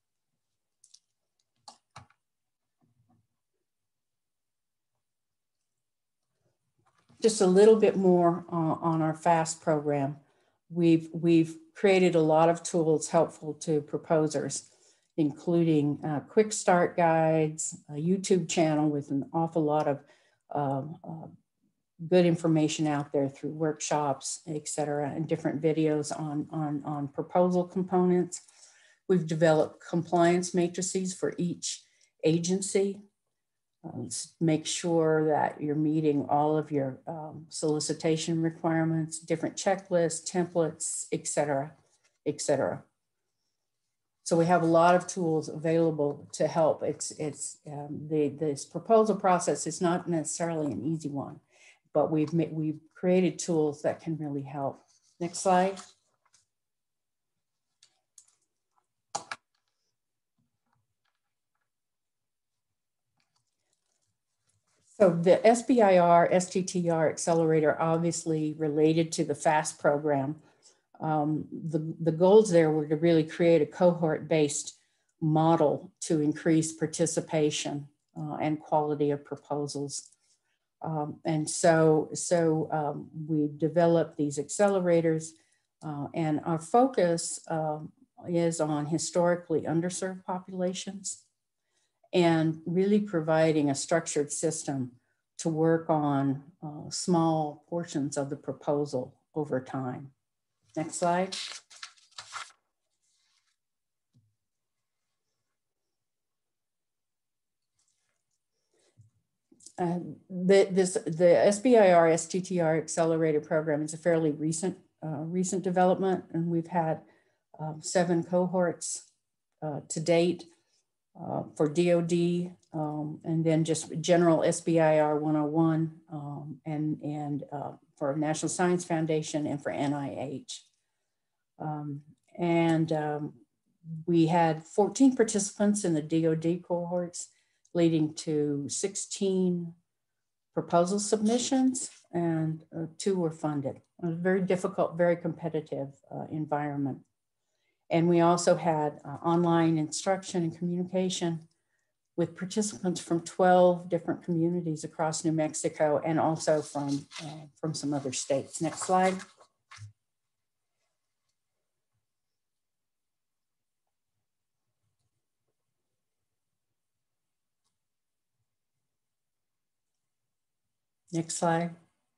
Just a little bit more uh, on our FAST program. We've, we've created a lot of tools helpful to proposers, including uh, quick start guides, a YouTube channel with an awful lot of uh, uh, good information out there through workshops, et cetera, and different videos on, on, on proposal components. We've developed compliance matrices for each agency. Um, make sure that you're meeting all of your um, solicitation requirements, different checklists, templates, et cetera, et cetera. So we have a lot of tools available to help. It's, it's um, the, this proposal process is not necessarily an easy one, but we've, made, we've created tools that can really help. Next slide. So the S B I R, S T T R accelerator, obviously related to the FAST program. Um, the, the goals there were to really create a cohort-based model to increase participation uh, and quality of proposals. Um, and so, so um, we've developed these accelerators uh, and our focus um, is on historically underserved populations and really providing a structured system to work on uh, small portions of the proposal over time. Next slide. Uh, the, this, the S B I R, S T T R accelerator program is a fairly recent, uh, recent development, and we've had uh, seven cohorts uh, to date uh, for D O D, um, and then just general S B I R one oh one, um, and, and uh, for National Science Foundation and for N I H. Um, and um, we had fourteen participants in the D O D cohorts, leading to sixteen proposal submissions, and uh, two were funded. It was a very difficult, very competitive uh, environment. And we also had uh, online instruction and communication with participants from twelve different communities across New Mexico and also from, uh, from some other states. Next slide. Next slide.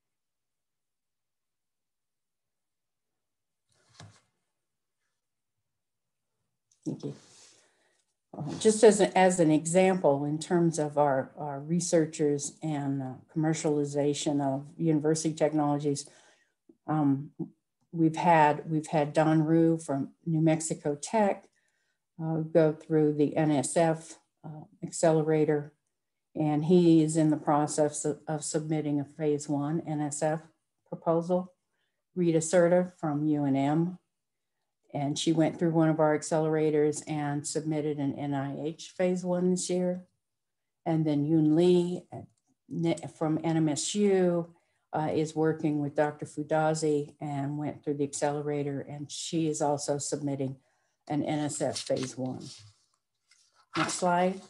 Thank you. Uh, just as, a, as an example, in terms of our, our researchers and uh, commercialization of university technologies, um, we've had we've had Don Rue from New Mexico Tech uh, go through the N S F uh, accelerator, and he is in the process of, of submitting a phase one N S F proposal. Rita Serta from U N M, and she went through one of our accelerators and submitted an N I H phase one this year. And then Yoon Lee from N M S U uh, is working with Doctor Fudazi and went through the accelerator, and she is also submitting an N S F phase one. Next slide.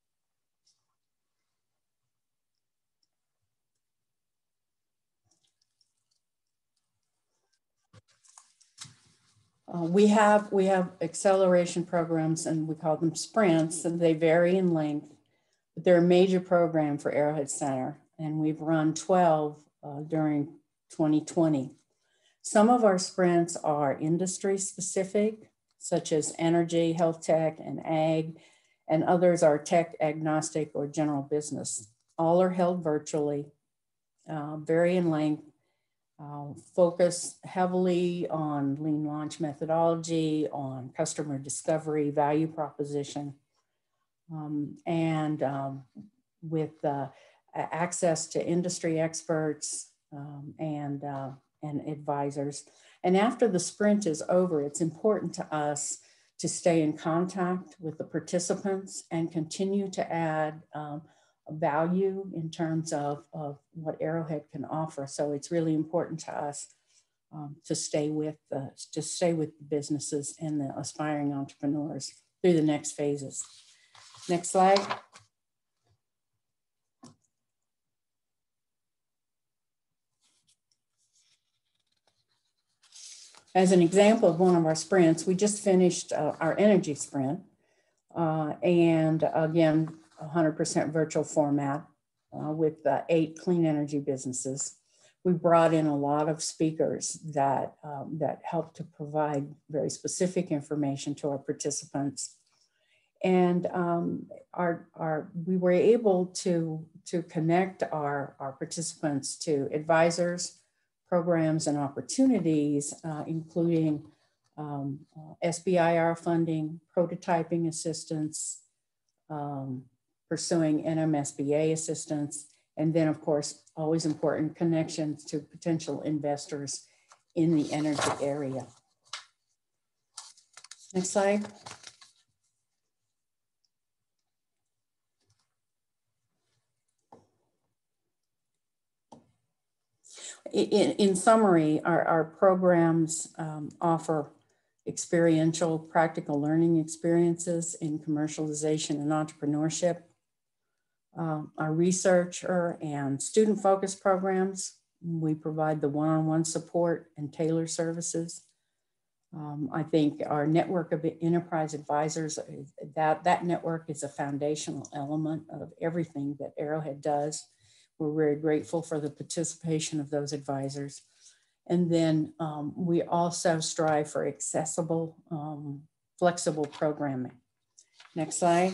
Uh, we have we have acceleration programs, and we call them sprints, and they vary in length, but they're a major program for Arrowhead Center, and we've run twelve uh, during twenty twenty. Some of our sprints are industry specific, such as energy, health tech, and ag, and others are tech agnostic or general business. All are held virtually, uh, vary in length. Uh, focus heavily on lean launch methodology, on customer discovery, value proposition, um, and um, with uh, access to industry experts um, and, uh, and advisors. And after the sprint is over, it's important to us to stay in contact with the participants and continue to add um, value in terms of, of what Arrowhead can offer. So it's really important to us um, to stay with the, to stay with the businesses and the aspiring entrepreneurs through the next phases. Next slide. As an example of one of our sprints, we just finished uh, our energy sprint. Uh, and again, one hundred percent virtual format uh, with uh, eight clean energy businesses. We brought in a lot of speakers that, um, that helped to provide very specific information to our participants. And um, our, our, we were able to, to connect our, our participants to advisors, programs, and opportunities, uh, including um, uh, S B I R funding, prototyping assistance, um, pursuing N M S B A assistance, and then of course, always important, connections to potential investors in the energy area. Next slide. In, in summary, our, our programs um, offer experiential, practical learning experiences in commercialization and entrepreneurship. Uh, our researcher and student-focused programs, we provide the one-on-one support and tailored services. Um, I think our network of enterprise advisors, that, that network is a foundational element of everything that Arrowhead does. We're very grateful for the participation of those advisors. And then um, we also strive for accessible, um, flexible programming. Next slide.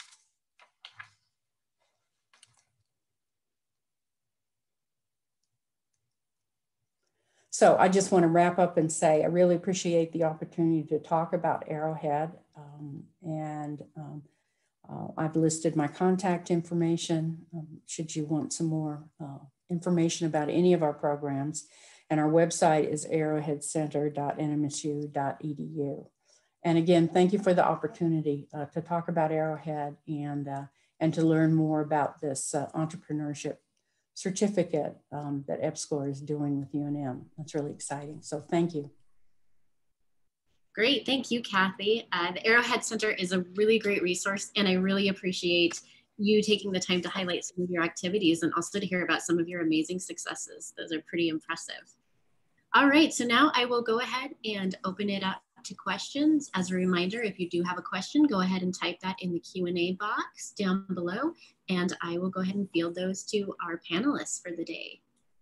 So I just want to wrap up and say I really appreciate the opportunity to talk about Arrowhead. Um, and um, uh, I've listed my contact information um, should you want some more uh, information about any of our programs. And our website is arrowhead center dot N M S U dot E D U. And again, thank you for the opportunity uh, to talk about Arrowhead and, uh, and to learn more about this uh, entrepreneurship certificate um, that EPSCoR is doing with U N M. That's really exciting. So thank you. Great, thank you, Kathy. Uh, the Arrowhead Center is a really great resource, and I really appreciate you taking the time to highlight some of your activities and also to hear about some of your amazing successes. Those are pretty impressive. All right, so now I will go ahead and open it up to questions. As a reminder, if you do have a question, go ahead and type that in the Q and A box down below, and I will go ahead and field those to our panelists for the day.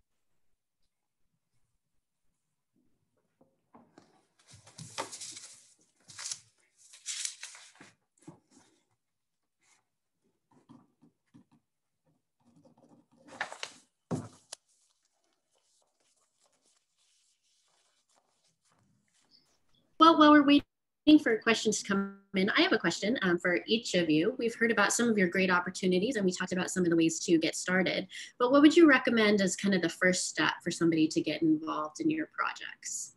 Well, while we're waiting for questions to come in, I have a question um, for each of you. We've heard about some of your great opportunities, and we talked about some of the ways to get started. But what would you recommend as kind of the first step for somebody to get involved in your projects?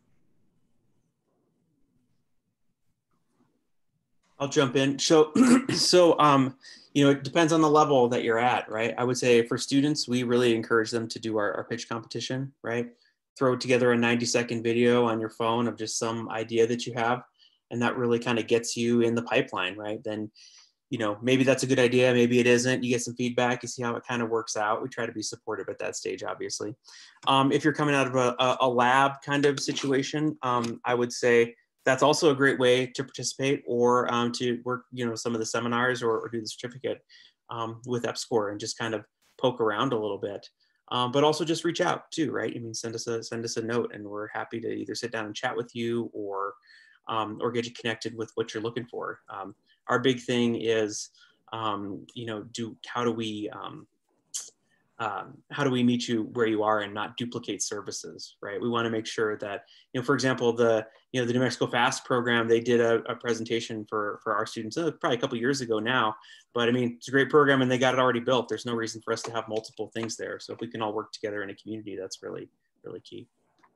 I'll jump in. So, so um, you know, it depends on the level that you're at, right? I would say for students, we really encourage them to do our, our pitch competition, right? Throw together a ninety second video on your phone of just some idea that you have. And that really kind of gets you in the pipeline, right? Then, you know, maybe that's a good idea, maybe it isn't. You get some feedback, you see how it kind of works out. We try to be supportive at that stage, obviously. Um, if you're coming out of a, a lab kind of situation, um, I would say that's also a great way to participate, or um, to work, you know, some of the seminars, or, or do the certificate um, with EPSCoR and just kind of poke around a little bit. Um, but also just reach out too, right? I mean, send us a send us a note, and we're happy to either sit down and chat with you, or um, or get you connected with what you're looking for. Um, our big thing is, um, you know, do how do we um, um, how do we meet you where you are and not duplicate services, right? We want to make sure that, you know, for example, the you know the New Mexico FAST program, they did a, a presentation for for our students uh, probably a couple years ago now, but I mean, it's a great program and they got it already built. There's no reason for us to have multiple things there. So if we can all work together in a community, that's really really key.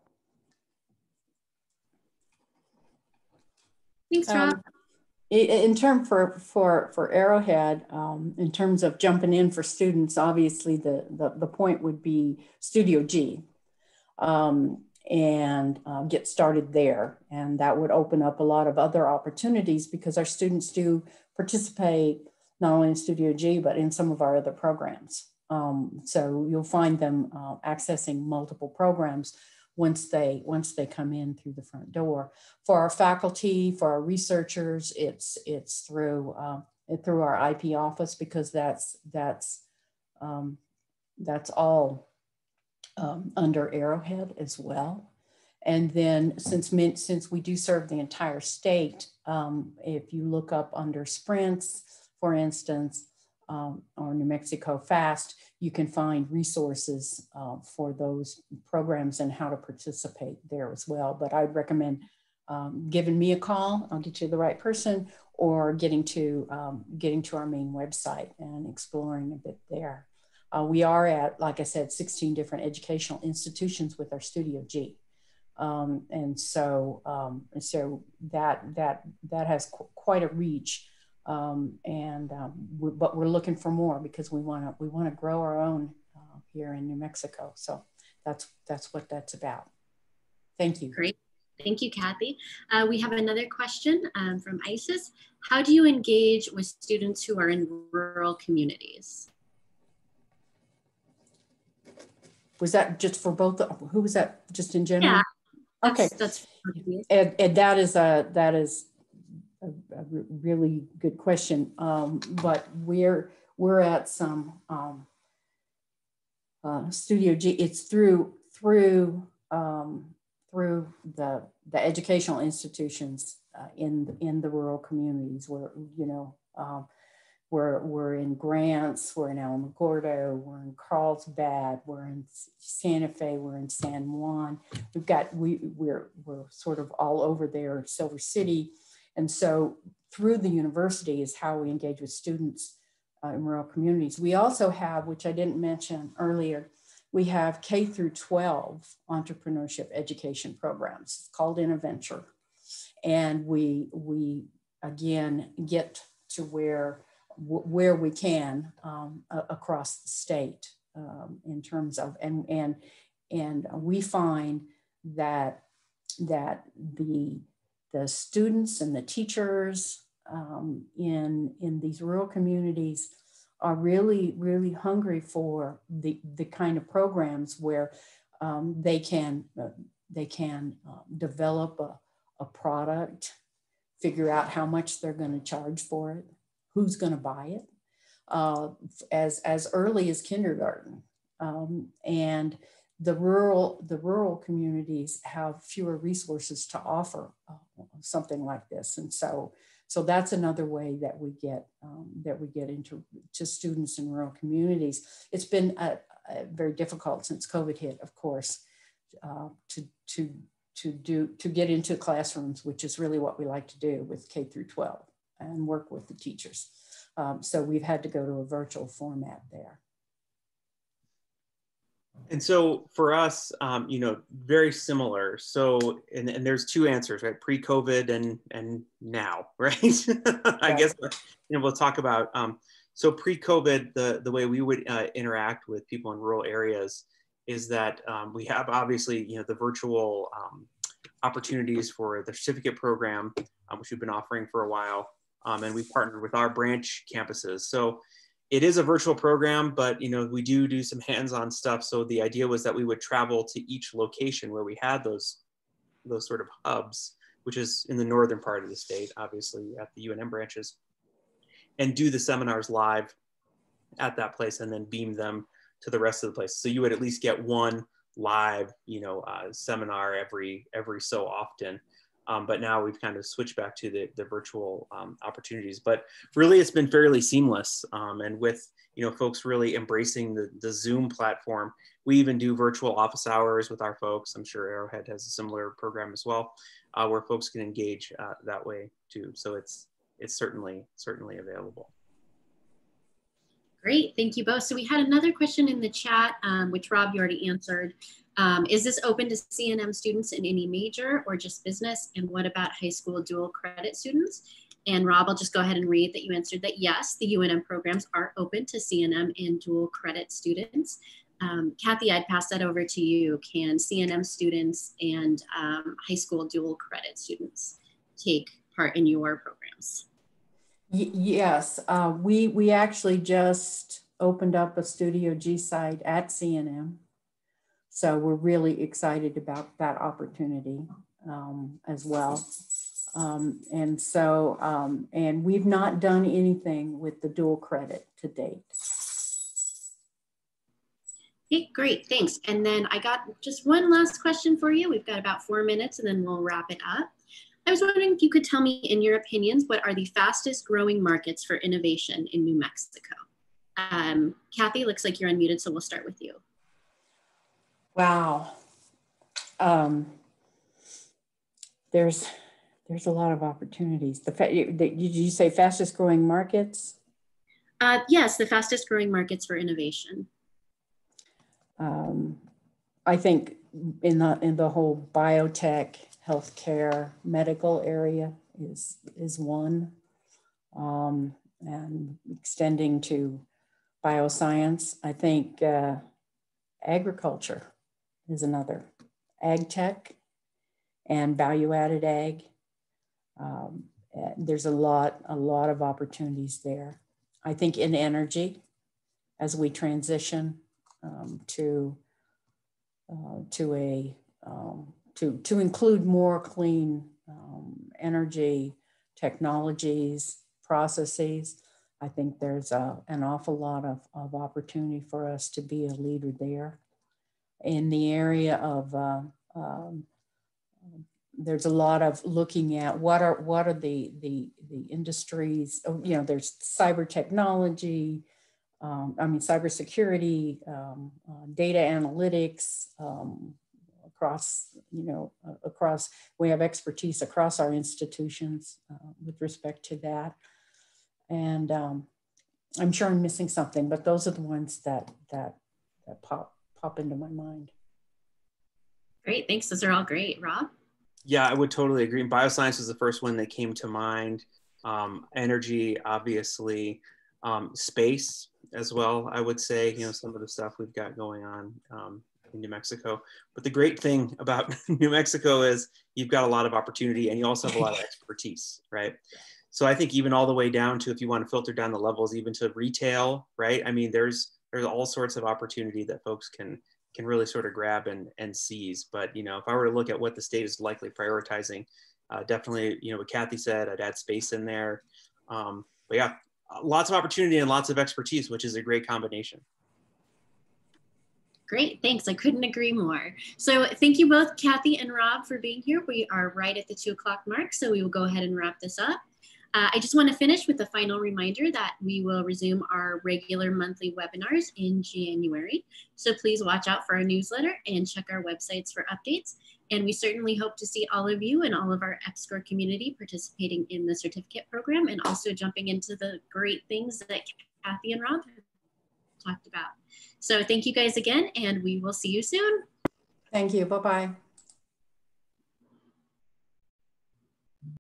Thanks, Rob. Um, in term for for for Arrowhead, um, in terms of jumping in for students, obviously the the, the point would be Studio G, um, and uh, get started there, and that would open up a lot of other opportunities, because our students do participate not only in Studio G but in some of our other programs. Um, so you'll find them uh, accessing multiple programs once they once they come in through the front door. For our faculty, for our researchers, it's it's through uh, through our I P office, because that's that's um, that's all um, under Arrowhead as well. And then since since we do serve the entire state, um, if you look up under sprints, for instance, um, or New Mexico FAST, you can find resources uh, for those programs and how to participate there as well. But I'd recommend um, giving me a call. I'll get you the right person, or getting to um, getting to our main website and exploring a bit there. Uh, we are at, like I said, sixteen different educational institutions with our Studio G. Um, and so, um, and so that, that, that has qu quite a reach. Um, and um, we, but we're looking for more, because we want to we want to grow our own uh, here in New Mexico. So that's that's what that's about. Thank you. Great, thank you, Kathy. Uh, we have another question um, from Isis. How do you engage with students who are in rural communities? Was that just for both? Who was that? Just in general? Yeah. That's, okay. That's and, and that is a that is. A, a really good question, um, but we're we're at some um, uh, Studio G. It's through through um, through the the educational institutions uh, in in the rural communities. Where you know um, we're we're in Grants, we're in Alamogordo, we're in Carlsbad, we're in Santa Fe, we're in San Juan. We've got we we're we're sort of all over there, Silver City. And so through the university is how we engage with students uh, in rural communities. We also have, which I didn't mention earlier, we have K through twelve entrepreneurship education programs. It's called InnoVenture. And we, we again, get to where, where we can um, across the state um, in terms of, and, and, and we find that, that the the students and the teachers um, in, in these rural communities are really, really hungry for the, the kind of programs where um, they can, uh, they can uh, develop a, a product, figure out how much they're going to charge for it, who's going to buy it, uh, as, as early as kindergarten. Um, and The rural, the rural communities have fewer resources to offer uh, something like this, and so, so that's another way that we get um, that we get into to students in rural communities. It's been uh, uh, very difficult since COVID hit, of course, uh, to to to do to get into classrooms, which is really what we like to do with K through twelve and work with the teachers. Um, so we've had to go to a virtual format there. And so for us, um, you know, very similar. So, and, and there's two answers, right? Pre-COVID and and now, right? I Right. guess, you know, we'll talk about. Um, So pre-COVID, the, the way we would uh, interact with people in rural areas is that um, we have obviously, you know, the virtual um, opportunities for the certificate program, um, which we've been offering for a while. Um, and we partnered with our branch campuses. So it is a virtual program, but, you know, we do do some hands-on stuff. So the idea was that we would travel to each location where we had those, those sort of hubs, which is in the northern part of the state, obviously at the U N M branches, and do the seminars live at that place and then beam them to the rest of the place. So you would at least get one live, you know, uh, seminar every every so often. Um, but now we've kind of switched back to the, the virtual um, opportunities. But really, it's been fairly seamless. Um, and with, you know, folks really embracing the, the Zoom platform, we even do virtual office hours with our folks. I'm sure Arrowhead has a similar program as well, uh, where folks can engage uh, that way too. So it's it's certainly certainly available. Great, thank you both. So we had another question in the chat, um, which Rob, you already answered. Um, is this open to C N M students in any major or just business? And what about high school dual credit students? And Rob, I'll just go ahead and read that you answered that yes, the U N M programs are open to C N M and dual credit students. Um, Kathy, I'd pass that over to you. Can C N M students and um, high school dual credit students take part in your programs? Y yes, uh, we, we actually just opened up a Studio G site at C N M. So we're really excited about that opportunity um, as well. Um, and so, um, and we've not done anything with the dual credit to date. Okay, great, thanks. And then I got just one last question for you. We've got about four minutes and then we'll wrap it up. I was wondering if you could tell me, in your opinions, what are the fastest growing markets for innovation in New Mexico? Um, Kathy, looks like you're unmuted, so we'll start with you. Wow. Um, there's, there's a lot of opportunities. The, did you say fastest growing markets? Uh, yes, the fastest growing markets for innovation. Um, I think in the, in the whole biotech, healthcare, medical area is, is one. Um, and extending to bioscience, I think uh, agriculture is another. Ag tech and value-added ag. Um, there's a lot, a lot of opportunities there. I think in energy, as we transition um, to uh, to a um, to to include more clean um, energy technologies, processes. I think there's a, an awful lot of, of opportunity for us to be a leader there. In the area of, uh, um, there's a lot of looking at what are what are the the the industries. You know, there's cyber technology. Um, I mean, cybersecurity, um, uh, data analytics um, across. You know, uh, across. We have expertise across our institutions uh, with respect to that, and um, I'm sure I'm missing something, but those are the ones that that that pop. pop into my mind. Great, thanks. Those are all great. Rob? Yeah, I would totally agree. Bioscience was the first one that came to mind. Um, energy, obviously, um, space as well, I would say, you know, some of the stuff we've got going on um, in New Mexico. But the great thing about New Mexico is you've got a lot of opportunity and you also have a lot of expertise, right? So I think even all the way down to, if you want to filter down the levels, even to retail, right? I mean, there's there's all sorts of opportunity that folks can can really sort of grab and, and seize. But, you know, if I were to look at what the state is likely prioritizing, uh, definitely, you know, what Kathy said, I'd add space in there. Um, but yeah, lots of opportunity and lots of expertise, which is a great combination. Great, thanks. I couldn't agree more. So thank you both, Kathy and Rob, for being here. We are right at the two o'clock mark, so we will go ahead and wrap this up. Uh, I just want to finish with a final reminder that we will resume our regular monthly webinars in January. So please watch out for our newsletter and check our websites for updates. And we certainly hope to see all of you and all of our EPSCoR community participating in the certificate program and also jumping into the great things that Kathy and Rob talked about. So thank you guys again, and we will see you soon. Thank you. Bye-bye.